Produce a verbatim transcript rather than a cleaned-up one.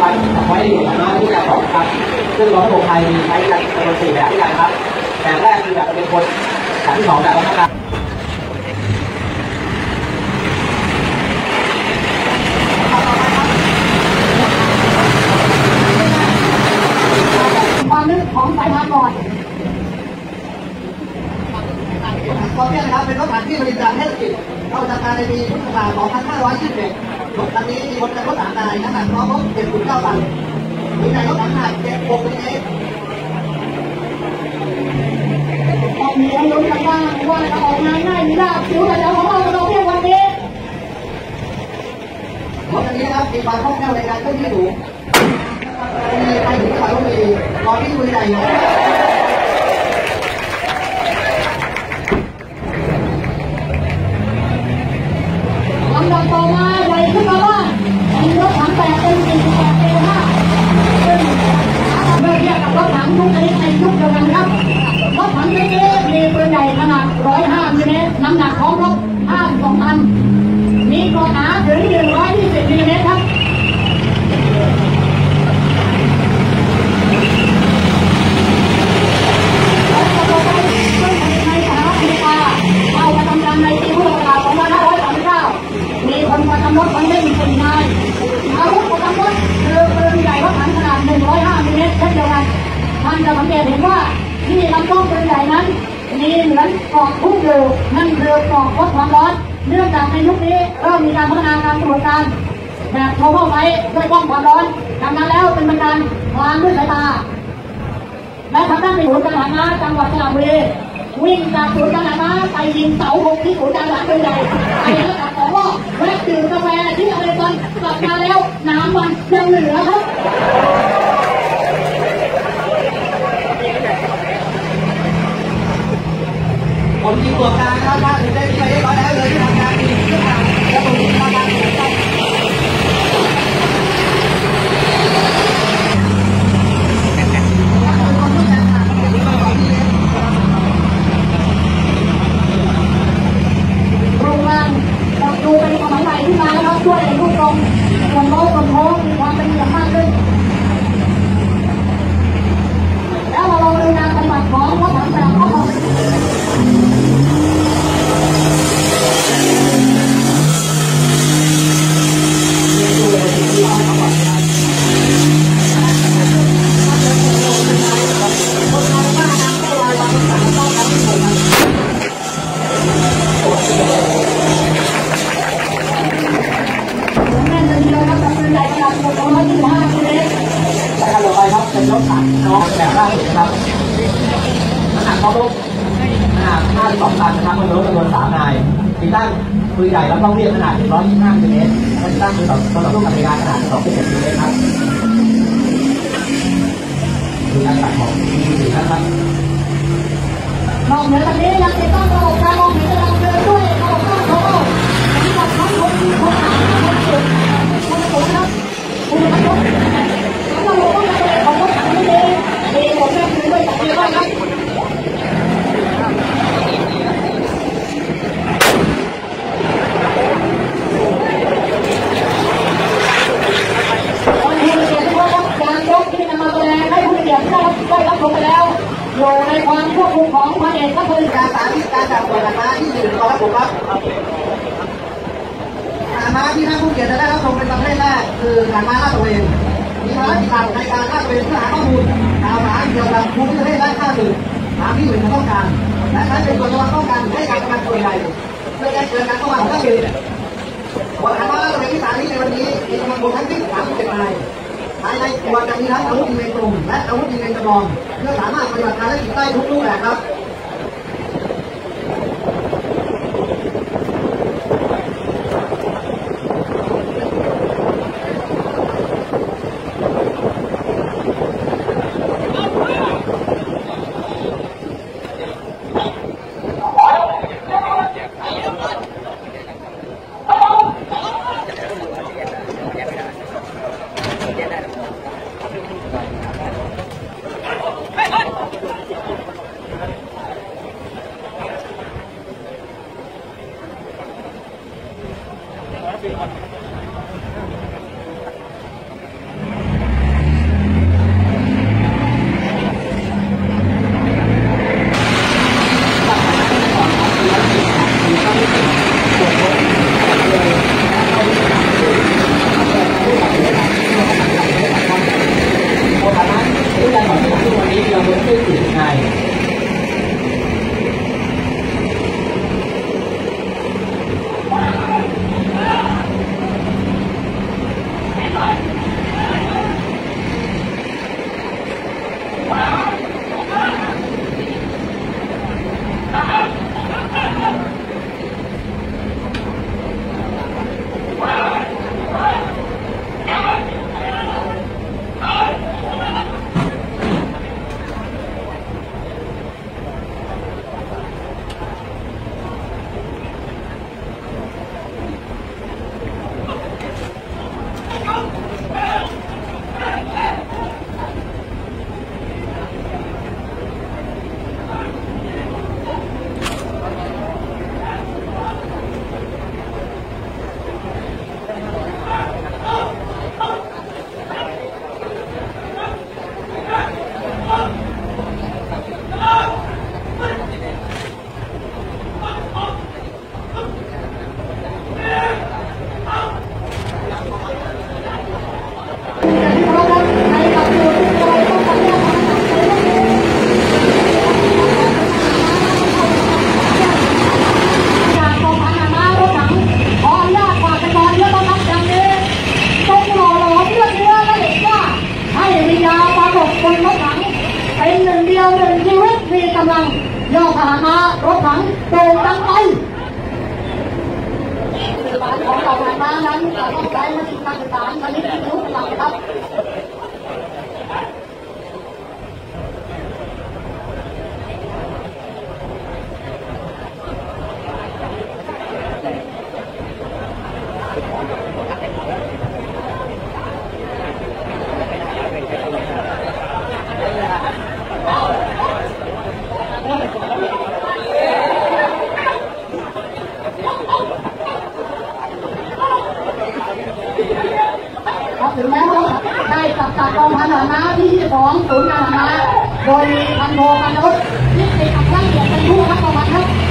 การไว้อยู่นะที่จะบอกครับซึ่งระบบไทยมีใช้กันเป็นสี่แบบที่กันครับแบบแรกคือแบบเป็นคนแบบที่สองแบบวัฒนธรรมความลึกของสายพานก่อนตอนนี้นะครับเป็นรถถังที่ผลิตจากเทศกิจเข้าทำการในปีพุทธศักราชสองพันห้าร้อยยี่สิบเอ็ดรถคันนี้มีคนเป็นรถถังนายน้ำหนักพร้อมรถเจ็ดสิบเก้าตันมีในรถถังหนักเจ็ดหกเมตรตอนนี้ลุ้นกันบ้างว่าจะออกงานง่ายหรือไม่ดูกันแล้วของเราเราเพียงวันนี้รถคันนี้นะครับมีความคล่องแคล่วในการเคลื่อนที่สูงมีไปถึงจังหวัดลบบุรีตอนที่คุยใหญ่อยู่ลำดับต่อมาใหญ่ขึ้นมาว่าเป็นรถถังแปดเป็นสี่สิบแปดเอห้าซึ่งเมื่อเทียบกับรถถังทุกชนิดในยุคเดียวกันครับรถถังนี้มีปืนใหญ่ขนาดหนึ่งร้อยห้ามิลลิเมตรน้ำหนักของรถห้าสิบสองตันมีกรอบหนาถึงหนึ่งร้อยยี่สิบมิลลิเมตรครับในปีพุทธศักราชสองพันห้าร้อยสามสิบเก้ามีคนประจำรถคนเล่นคนนายอาวุธประจำรถคือปืนใหญ่รถถังขนาดหนึ่งร้อยห้ามิลลิเมตรเช่นเดียวกันท่านจะสังเกตเห็นว่าที่ลำกล้องปืนใหญ่นั้นมีเหมือนกรอกพุ่งอยู่นั่นคือกรอกลดความร้อนเนื่องจากในยุคนี้เริ่มมีการพัฒนาการตรวจการแบบโทรเข้าไปด้วยกล้องความร้อนดังนั้นแล้วเป็นการวางด้วยสายตาและทางด้านในศูนย์การทหารจังหวัดสระบุรีวิ่งจากศูนย์การค้าไปยิงเสาหกที่ศูนย์การค้าเป็นใหญ่ไปแล้วกับของว่าแวะดื่มกาแฟที่อเมริกันกลับมาแล้วน้ำมันยังเหลือครับผลที่ตัวกลางครับว่าถึงได้ไปเรียบร้อยแล้วเลยที่ทำงานดีขึ้นมาแล้วตรงนี้ทำงานดีครับดูเป็นความหมายที่มาแล้วช่วยลูกตรงส่วนโน้ตส่วนโค้งมีความเป็นอย่างมากขึ้นแล้วเราลองดูงานปฏิบัติของรถถังแบบเขาเป็นรถถังน้องแบบล่าสุดนะครับน้ำหนักเขาลูกขนาดห้าสิบสองตันนะครับเป็นรถจำนวนสามนายติดตั้งปืนใหญ่แล้วต้องเรียกขนาดหนึ่งร้อยยี่สิบห้ามิลลิเมตรและติดตั้งปืนต่อต่อสู้กับเวลาขนาดสองจุดเจ็ดมิลลิเมตรครับดูการตัดของมีสีนะครับนอกเหนือจากนี้ยังติดตั้งระบบการมองเห็นทางเดินด้วยระบบตั้งโค้งสำหรับทั้งคนคนหาคนสุดคนสุดนะครับคุณผู้ชมแล้วเราก็จะเป็นของรถถังนี้เองมีผมแม่คือด้วยจากเรือด้วยครับตอนนี้เกียรติว่าการยกที่นำมาแสดงให้ผู้เกียรติได้ได้รับชมไปแล้วอยู่ในความควบคุมของพันเอกก็คือการสาธิตการจับตัวม้าที่หนึ่งกองทัพบกครับม้าที่ท่านผู้เกียรติจะได้รับชมเป็นประเภทแรกคือการม้าลาดตระเวนมีภารกิจหลักในการลาดตระเวนเพื่อหาข้อมูลข่าวสารเกี่ยวกับภูมิประเทศและข้าศึกตามที่หน่วยงานต้องการและใช้เป็นตัวป้องกันให้การกำลังส่วนใหญ่เพื่อแก้เกิดการเข้ามาของข้าศึกบทการม้าลาดตระเวนที่สามนี้ในวันนี้มีกำลังพลทั้งสิ้นสามสิบเจ็ดนายภายในตัวจะมีทั้งอาวุธยิงในกลุ่มและอาวุธยิงในจำลองเพื่อสามารถปฏิบัติการได้ได้ทุกรูปแบบครับต้องใช้มาตรการต่างๆตอนนี้เป็นรูปหลักครับถึงแม้ว่าได้จับจากกองพันทหารม้าที่ยี่สิบสองศูนย์การทหารม้าโดยมีพันโทกันนุชนิติอัครเกียรติเป็นผู้รับรางวัลครับ